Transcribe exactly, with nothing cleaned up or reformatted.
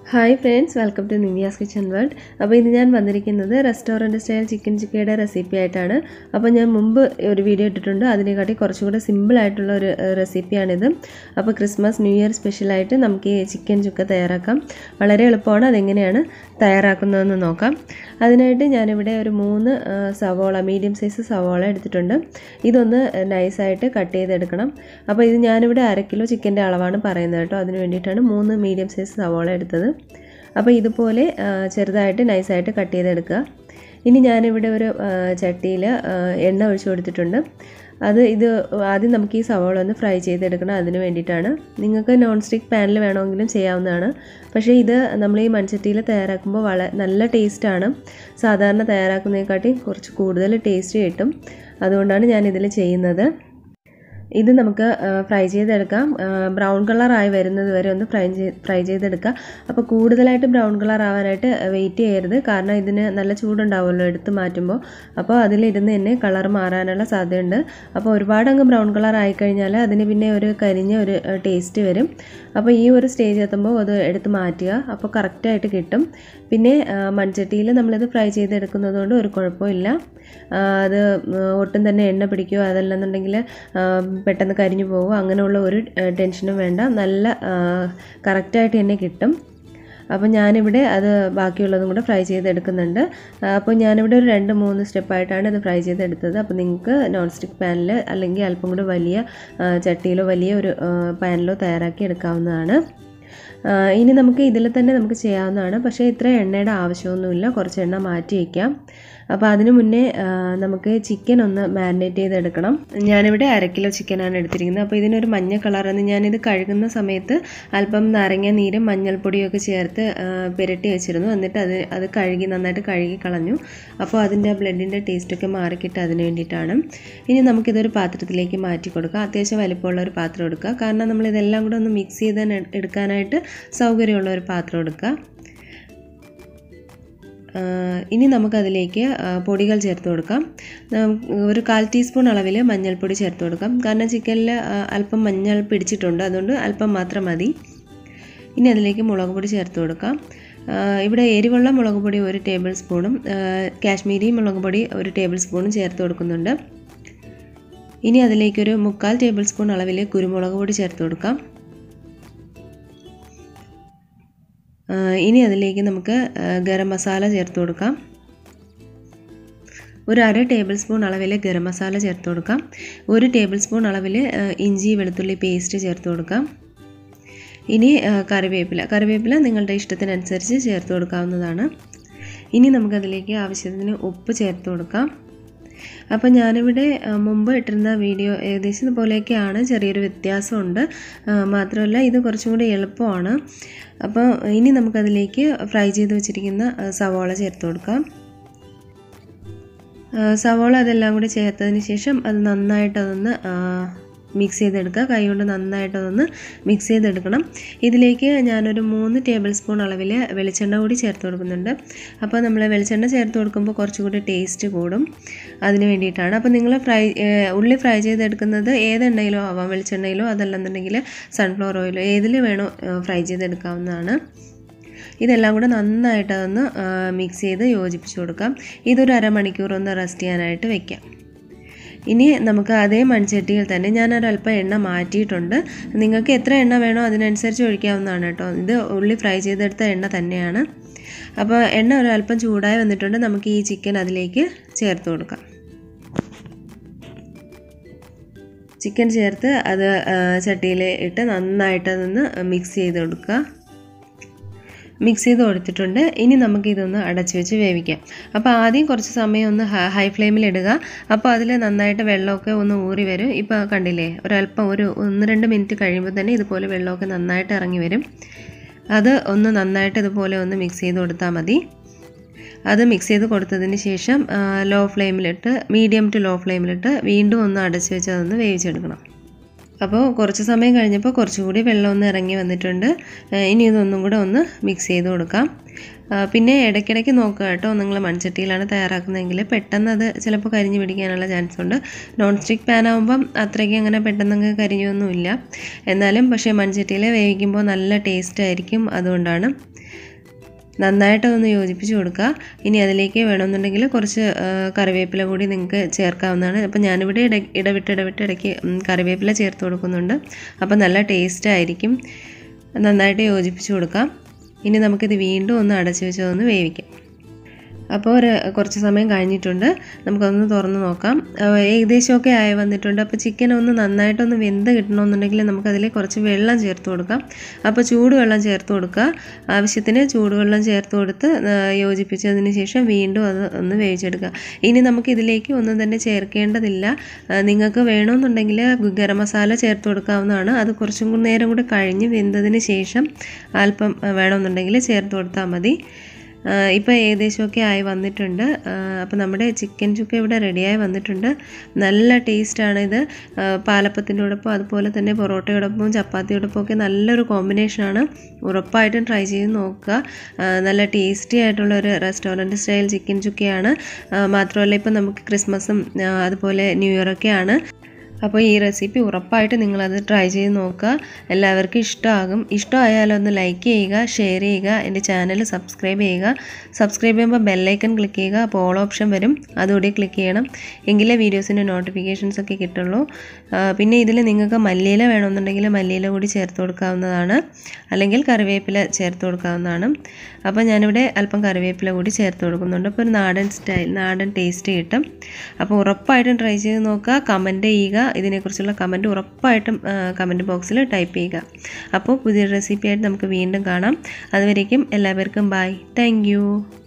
Hi friends, welcome to Nivya's Kitchen World. അപ്പോൾ ഇത് ഞാൻ വന്നിരിക്കുന്നത് റെസ്റ്റോറന്റ് സ്റ്റൈൽ ചിക്കൻ ചുക്കയുടെ റെസിപ്പി ആയിട്ടാണ്. അപ്പോൾ ഞാൻ മുമ്പ് ഒരു വീഡിയോ ഇട്ടിട്ടുണ്ട്. അതിനെക്കാട്ടി കുറച്ചുകൂടി സിമ്പിൾ ആയിട്ടുള്ള ഒരു റെസിപ്പിയാണ് ഇത്. അപ്പോൾ ക്രിസ്മസ് ന്യൂ ഇയർ സ്പെഷ്യൽ ആയിട്ട് നമുക്ക് ഈ ചിക്കൻ ചുക്ക തയ്യാറാക്കാം. വളരെ എളുപ്പമാണ്. അതെങ്ങനെയാണ് തയ്യാറാക്കുന്നതെന്ന് നോക്കാം. അതിനായിട്ട് ഞാൻ ഇവിടെ ഒരു മൂന്ന് സവോള മീഡിയം സൈസ് സവോള എടുത്തിട്ടുണ്ട്. ഇതൊന്ന് നൈസ് ആയിട്ട് കട്ട് ചെയ്തെടുക്കണം. അപ്പോൾ ഇത് ഞാൻ ഇവിടെ അര കിലോ ചിക്കന്റെ അളവാണ് പറയുന്നത് കേട്ടോ. അതിനു വേണ്ടിയിട്ടാണ് മൂന്ന് മീഡിയം സൈസ് സവോള എടുത്തത്. അപ്പോൾ ഇതുപോലെ ചെറുതായിട്ട് നൈസായിട്ട് കട്ട് ചെയ്തെടുക്കുക. ഇനി ഞാനിവിടെ ഒരു ചട്ടിയിൽ എണ്ണ ഒഴിച്ചു കൊടുത്തിട്ടുണ്ട്. അത് ഇത് ആദ്യം നമുക്ക് ഈ സവാള ഒന്ന് ഫ്രൈ ചെയ്തെടുക്കണം. അതിന് വേണ്ടിയിട്ടാണ്. നിങ്ങൾക്ക് നോൺ സ്റ്റിക്ക് പാനിൽ വേണമെങ്കിലും ചെയ്യാവുന്നതാണ്. പക്ഷേ ഇത് നമ്മൾ ഈ മൺചട്ടിയിൽ തയ്യാറാക്കുമ്പോൾ വളരെ നല്ല ടേസ്റ്റാണ്. സാധാരണ തയ്യാറാക്കുന്നതിനെക്കാട്ടി കുറച്ച് കൂടുതൽ ടേസ്റ്റ് കിട്ടും. അതുകൊണ്ടാണ് ഞാനിതിൽ ചെയ്യുന്നത്. ഇത് നമുക്ക് ഫ്രൈ ചെയ്തെടുക്കാം. ബ്രൗൺ കളറായി വരുന്നത് വരെ ഒന്ന് ഫ്രൈ ഫ്രൈ ചെയ്തെടുക്കുക. അപ്പോൾ കൂടുതലായിട്ട് ബ്രൗൺ കളർ ആവാനായിട്ട് വെയിറ്റ് ചെയ്യരുത്. കാരണം ഇതിന് നല്ല ചൂടുണ്ടാവുമല്ലോ എടുത്ത് മാറ്റുമ്പോൾ. അപ്പോൾ അതിലിരുന്ന് തന്നെ കളർ മാറാനുള്ള സാധ്യതയുണ്ട്. അപ്പോൾ ഒരുപാട് അങ്ങ് ബ്രൗൺ കളർ ആയിക്കഴിഞ്ഞാൽ അതിന് പിന്നെ ഒരു കരിഞ്ഞ ഒരു ടേസ്റ്റ് വരും. അപ്പോൾ ഈ ഒരു സ്റ്റേജ് എത്തുമ്പോൾ അത് എടുത്ത് മാറ്റുക. അപ്പോൾ കറക്റ്റായിട്ട് കിട്ടും. പിന്നെ മൺചട്ടിയിൽ നമ്മളിത് ഫ്രൈ ചെയ്തെടുക്കുന്നത് കൊണ്ട് ഒരു കുഴപ്പമില്ല. അത് ഒട്ടും തന്നെ എണ്ണ പിടിക്കുകയോ അതല്ലെന്നുണ്ടെങ്കിൽ പെട്ടെന്ന് കരിഞ്ഞു പോകുമോ അങ്ങനെയുള്ള ഒരു ടെൻഷനും വേണ്ട. നല്ല കറക്റ്റായിട്ട് തന്നെ കിട്ടും. അപ്പോൾ ഞാനിവിടെ അത് ബാക്കിയുള്ളതും കൂടെ ഫ്രൈ ചെയ്തെടുക്കുന്നുണ്ട്. അപ്പോൾ ഞാനിവിടെ ഒരു രണ്ട് മൂന്ന് സ്റ്റെപ്പായിട്ടാണ് ഇത് ഫ്രൈ ചെയ്തെടുത്തത്. അപ്പോൾ നിങ്ങൾക്ക് നോൺ സ്റ്റിക്ക് പാനിൽ അല്ലെങ്കിൽ അല്പം കൂടെ വലിയ ചട്ടിയിലോ വലിയ ഒരു പാനിലോ തയ്യാറാക്കി എടുക്കാവുന്നതാണ്. ഇനി നമുക്ക് ഇതിൽ തന്നെ നമുക്ക് ചെയ്യാവുന്നതാണ്. പക്ഷേ ഇത്ര എണ്ണയുടെ ആവശ്യമൊന്നുമില്ല. കുറച്ച് എണ്ണ മാറ്റി വയ്ക്കാം. അപ്പോൾ അതിന് മുന്നേ നമുക്ക് ചിക്കൻ ഒന്ന് മാരിനേറ്റ് ചെയ്തെടുക്കണം. ഞാനിവിടെ അര കിലോ ചിക്കനാണ് എടുത്തിരിക്കുന്നത്. അപ്പോൾ ഇതിനൊരു മഞ്ഞ കളറാണ്. ഞാനിത് കഴുകുന്ന സമയത്ത് അല്പം നാരങ്ങ നീരും മഞ്ഞൾപ്പൊടിയൊക്കെ ചേർത്ത് പുരട്ടി വെച്ചിരുന്നു. എന്നിട്ട് അത് അത് കഴുകി നന്നായിട്ട് കഴുകി കളഞ്ഞു. അപ്പോൾ അതിൻ്റെ ബ്ലഡിൻ്റെ ടേസ്റ്റൊക്കെ മാറിക്കിട്ട് അതിന് വേണ്ടിയിട്ടാണ്. ഇനി നമുക്കിതൊരു പാത്രത്തിലേക്ക് മാറ്റി കൊടുക്കാം. അത്യാവശ്യം വലിപ്പമുള്ള ഒരു പാത്രം എടുക്കുക. കാരണം നമ്മളിതെല്ലാം കൂടെ ഒന്ന് മിക്സ് ചെയ്ത് എടുക്കാനായിട്ട് സൗകര്യമുള്ള ഒരു പാത്രം എടുക്കുക. ഇനി നമുക്കതിലേക്ക് പൊടികൾ ചേർത്ത് കൊടുക്കാം. ഒരു കാൽ ടീസ്പൂൺ അളവിൽ മഞ്ഞൾപ്പൊടി ചേർത്ത് കൊടുക്കാം. കാരണം ചിക്കനിൽ അല്പം മഞ്ഞൾ പിടിച്ചിട്ടുണ്ട്. അതുകൊണ്ട് അല്പം മാത്രം മതി. ഇനി അതിലേക്ക് മുളക് പൊടി ചേർത്ത് കൊടുക്കാം. ഇവിടെ എരിവുള്ള മുളക് പൊടി ഒരു ടേബിൾ സ്പൂണും കാശ്മീരി മുളക് പൊടി ഒരു ടേബിൾ സ്പൂണും ചേർത്ത് കൊടുക്കുന്നുണ്ട്. ഇനി അതിലേക്കൊരു മുക്കാൽ ടേബിൾ സ്പൂൺ അളവിൽ കുരുമുളക് പൊടി ചേർത്ത് കൊടുക്കാം. ഇനി അതിലേക്ക് നമുക്ക് ഗരം മസാല ചേർത്ത് കൊടുക്കാം. ഒരു അര ടേബിൾ സ്പൂൺ അളവിൽ ഗരം മസാല ചേർത്ത് കൊടുക്കാം. ഒരു ടേബിൾ സ്പൂൺ അളവിൽ ഇഞ്ചി വെളുത്തുള്ളി പേസ്റ്റ് ചേർത്ത് കൊടുക്കാം. ഇനി കറിവേപ്പില കറിവേപ്പില നിങ്ങളുടെ ഇഷ്ടത്തിനനുസരിച്ച് ചേർത്ത് കൊടുക്കാവുന്നതാണ്. ഇനി നമുക്കതിലേക്ക് ആവശ്യത്തിന് ഉപ്പ് ചേർത്ത് കൊടുക്കാം. അപ്പോൾ ഞാനിവിടെ മുമ്പ് ഇട്ടിരുന്ന വീഡിയോ ഏകദേശം ഇതുപോലെയൊക്കെയാണ്. ചെറിയൊരു വ്യത്യാസമുണ്ട്. മാത്രമല്ല ഇത് കുറച്ചും കൂടി എളുപ്പമാണ്. അപ്പോൾ ഇനി നമുക്കതിലേക്ക് ഫ്രൈ ചെയ്ത് വെച്ചിരിക്കുന്ന സവാള ചേർത്ത് കൊടുക്കാം. സവാള അതെല്ലാം കൂടി ചേർത്തതിന് ശേഷം അത് നന്നായിട്ട് അതൊന്ന് മിക്സ് ചെയ്തെടുക്കുക. കൈ കൊണ്ട് നന്നായിട്ട് അതൊന്ന് മിക്സ് ചെയ്തെടുക്കണം. ഇതിലേക്ക് ഞാനൊരു മൂന്ന് ടേബിൾ സ്പൂൺ അളവിൽ വെളിച്ചെണ്ണ കൂടി ചേർത്ത് കൊടുക്കുന്നുണ്ട്. അപ്പോൾ നമ്മൾ വെളിച്ചെണ്ണ ചേർത്ത് കൊടുക്കുമ്പോൾ കുറച്ചുകൂടി ടേസ്റ്റ് കൂടും. അതിന് വേണ്ടിയിട്ടാണ്. അപ്പോൾ നിങ്ങൾ ഫ്രൈ ഉള്ളി ഫ്രൈ ചെയ്തെടുക്കുന്നത് ഏതെണ്ണയിലോ ആവാം. വെളിച്ചെണ്ണയിലോ അതല്ലെന്നുണ്ടെങ്കിൽ സൺഫ്ലവർ ഓയിലോ ഏതിൽ വേണോ ഫ്രൈ ചെയ്തെടുക്കാവുന്നതാണ്. ഇതെല്ലാം കൂടെ നന്നായിട്ട് അതൊന്ന് മിക്സ് ചെയ്ത് യോജിപ്പിച്ച് കൊടുക്കാം. ഇതൊരു അരമണിക്കൂർ ഒന്ന് റെസ്റ്റ് ചെയ്യാനായിട്ട് വെക്കാം. ഇനി നമുക്ക് അതേ മൺചട്ടിയിൽ തന്നെ ഞാനൊരല്പം എണ്ണ മാറ്റിയിട്ടുണ്ട്. നിങ്ങൾക്ക് എത്ര എണ്ണ വേണോ അതിനനുസരിച്ച് ഒഴിക്കാവുന്നതാണ് കേട്ടോ. ഇത് ഉള്ളി ഫ്രൈ ചെയ്തെടുത്ത എണ്ണ തന്നെയാണ്. അപ്പോൾ എണ്ണ ഒരല്പം ചൂടായി വന്നിട്ടുണ്ട്. നമുക്ക് ഈ ചിക്കൻ അതിലേക്ക് ചേർത്ത് കൊടുക്കാം. ചിക്കൻ ചേർത്ത് അത് ചട്ടിയിൽ ഇട്ട് നന്നായിട്ട് അതൊന്ന് മിക്സ് ചെയ്ത് കൊടുക്കുക. മിക്സ് ചെയ്ത് കൊടുത്തിട്ടുണ്ട്. ഇനി നമുക്കിതൊന്ന് അടച്ചു വെച്ച് വേവിക്കാം. അപ്പോൾ ആദ്യം കുറച്ച് സമയം ഒന്ന് ഹൈ ഫ്ലെയിമിൽ ഇടുക. അപ്പോൾ അതിൽ നന്നായിട്ട് വെള്ളമൊക്കെ ഒന്ന് ഊറി വരും. ഇപ്പോൾ കണ്ടില്ലേ, ഒരല്പം ഒരു ഒന്ന് രണ്ട് മിനിറ്റ് കഴിയുമ്പോൾ തന്നെ ഇതുപോലെ വെള്ളമൊക്കെ നന്നായിട്ട് ഇറങ്ങി വരും. അത് ഒന്ന് നന്നായിട്ട് ഇതുപോലെ ഒന്ന് മിക്സ് ചെയ്ത് കൊടുത്താൽ മതി. അത് മിക്സ് ചെയ്ത് കൊടുത്തതിന് ശേഷം ലോ ഫ്ലെയിമിലിട്ട് മീഡിയം ടു ലോ ഫ്ലെയിമിലിട്ട് വീണ്ടും ഒന്ന് അടച്ചു വെച്ച് അതൊന്ന് വേവിച്ചെടുക്കണം. അപ്പോൾ കുറച്ച് സമയം കഴിഞ്ഞപ്പോൾ കുറച്ചുകൂടി വെള്ളം ഒന്ന് ഇറങ്ങി വന്നിട്ടുണ്ട്. ഇനി ഇതൊന്നും കൂടെ ഒന്ന് മിക്സ് ചെയ്ത് കൊടുക്കാം. പിന്നെ ഇടയ്ക്കിടയ്ക്ക് നോക്കുക കേട്ടോ, നിങ്ങൾ മൺചട്ടിയിലാണ് തയ്യാറാക്കുന്നതെങ്കിൽ പെട്ടെന്ന് അത് ചിലപ്പോൾ കരിഞ്ഞു പിടിക്കാനുള്ള ചാൻസ് ഉണ്ട്. നോൺ സ്റ്റിക്ക് പാൻ ആകുമ്പം അത്രയ്ക്ക് അങ്ങനെ പെട്ടെന്ന് കരിഞ്ഞൊന്നുമില്ല. എന്നാലും പക്ഷേ മൺചട്ടിയിൽ വേവിക്കുമ്പോൾ നല്ല ടേസ്റ്റ് ആയിരിക്കും. അതുകൊണ്ടാണ് നന്നായിട്ടൊന്ന് യോജിപ്പിച്ച് കൊടുക്കുക. ഇനി അതിലേക്ക് വേണമെന്നുണ്ടെങ്കിൽ കുറച്ച് കറിവേപ്പില കൂടി നിങ്ങൾക്ക് ചേർക്കാവുന്നതാണ്. അപ്പോൾ ഞാനിവിടെ ഇട ഇടവിട്ട് ഇടവിട്ട് ഇടയ്ക്ക് കറിവേപ്പില ചേർത്ത് കൊടുക്കുന്നുണ്ട്. അപ്പോൾ നല്ല ടേസ്റ്റ് ആയിരിക്കും. നന്നായിട്ട് യോജിപ്പിച്ച് കൊടുക്കാം. ഇനി നമുക്കിത് വീണ്ടും ഒന്ന് അടച്ചു വെച്ചതൊന്ന് വേവിക്കാം. അപ്പോൾ ഒരു കുറച്ച് സമയം കഴിഞ്ഞിട്ടുണ്ട്. നമുക്കൊന്ന് തുറന്ന് നോക്കാം. ഏകദേശമൊക്കെ ആയി വന്നിട്ടുണ്ട്. അപ്പോൾ ചിക്കൻ ഒന്ന് നന്നായിട്ടൊന്ന് വെന്ത് കിട്ടണമെന്നുണ്ടെങ്കിൽ നമുക്കതിൽ കുറച്ച് വെള്ളം ചേർത്ത് കൊടുക്കാം. അപ്പോൾ ചൂടുവെള്ളം ചേർത്ത് കൊടുക്കുക. ആവശ്യത്തിന് ചൂടുവെള്ളം ചേർത്ത് കൊടുത്ത് യോജിപ്പിച്ചതിന് ശേഷം വീണ്ടും അത് ഒന്ന് വേവിച്ചെടുക്കുക. ഇനി നമുക്കിതിലേക്ക് ഒന്നും തന്നെ ചേർക്കേണ്ടതില്ല. നിങ്ങൾക്ക് വേണമെന്നുണ്ടെങ്കിൽ ഗരം മസാല ചേർത്ത് കൊടുക്കാവുന്നതാണ്. അത് കുറച്ചും കൂടി നേരം കൂടി കഴിഞ്ഞ് വെന്തതിന് ശേഷം അല്പം വേണമെന്നുണ്ടെങ്കിൽ ചേർത്ത് കൊടുത്താൽ മതി. ഇപ്പോൾ ഏകദേശമൊക്കെ ആയി വന്നിട്ടുണ്ട്. അപ്പോൾ നമ്മുടെ ചിക്കൻ ചുക്ക ഇവിടെ റെഡിയായി വന്നിട്ടുണ്ട്. നല്ല ടേസ്റ്റാണ് ഇത്. പാലപ്പത്തിൻ്റെയോടൊപ്പം അതുപോലെ തന്നെ പൊറോട്ടയോടൊപ്പം ചപ്പാത്തിയോടൊപ്പം ഒക്കെ നല്ലൊരു കോമ്പിനേഷനാണ്. ഉറപ്പായിട്ടും ട്രൈ ചെയ്ത് നോക്കുക. നല്ല ടേസ്റ്റി ആയിട്ടുള്ള ഒരു റെസ്റ്റോറൻറ്റ് സ്റ്റൈൽ ചിക്കൻ ചുക്കയാണ്. മാത്രമല്ല ഇപ്പോൾ നമുക്ക് ക്രിസ്മസും അതുപോലെ ന്യൂ ഇയറൊക്കെയാണ്. അപ്പോൾ ഈ റെസിപ്പി ഉറപ്പായിട്ട് നിങ്ങളത് ട്രൈ ചെയ്ത് നോക്കുക. എല്ലാവർക്കും ഇഷ്ടമാകും. ഇഷ്ടമായാലൊന്ന് ലൈക്ക് ചെയ്യുക, ഷെയർ ചെയ്യുക, എൻ്റെ ചാനൽ സബ്സ്ക്രൈബ് ചെയ്യുക. സബ്സ്ക്രൈബ് ചെയ്യുമ്പോൾ ബെല്ലൈക്കൺ ക്ലിക്ക് ചെയ്യുക. അപ്പോൾ ഓൾ ഓപ്ഷൻ വരും, അതുകൂടി ക്ലിക്ക് ചെയ്യണം. എങ്കിലേ വീഡിയോസിൻ്റെ നോട്ടിഫിക്കേഷൻസ് ഒക്കെ കിട്ടുള്ളൂ. പിന്നെ ഇതിൽ നിങ്ങൾക്ക് മല്ലിയില വേണമെന്നുണ്ടെങ്കിൽ മല്ലിയില കൂടി ചേർത്ത് കൊടുക്കാവുന്നതാണ്. അല്ലെങ്കിൽ കറിവേപ്പില ചേർത്ത് കൊടുക്കാവുന്നതാണ്. അപ്പോൾ ഞാനിവിടെ അല്പം കറിവേപ്പില കൂടി ചേർത്ത് കൊടുക്കുന്നുണ്ട്. അപ്പോൾ ഒരു നാടൻ സ്റ്റൈൽ നാടൻ ടേസ്റ്റ് കിട്ടും. അപ്പോൾ ഉറപ്പായിട്ടും ട്രൈ ചെയ്ത് നോക്കുക. കമൻറ്റ് ചെയ്യുക. ഇതിനെക്കുറിച്ചുള്ള കമൻറ്റ് ഉറപ്പായിട്ടും കമൻറ്റ് ബോക്സിൽ ടൈപ്പ് ചെയ്യുക. അപ്പോൾ പുതിയ റെസിപ്പി ആയിട്ട് നമുക്ക് വീണ്ടും കാണാം. അതുവരേക്കും എല്ലാവർക്കും ബൈ. Thank you.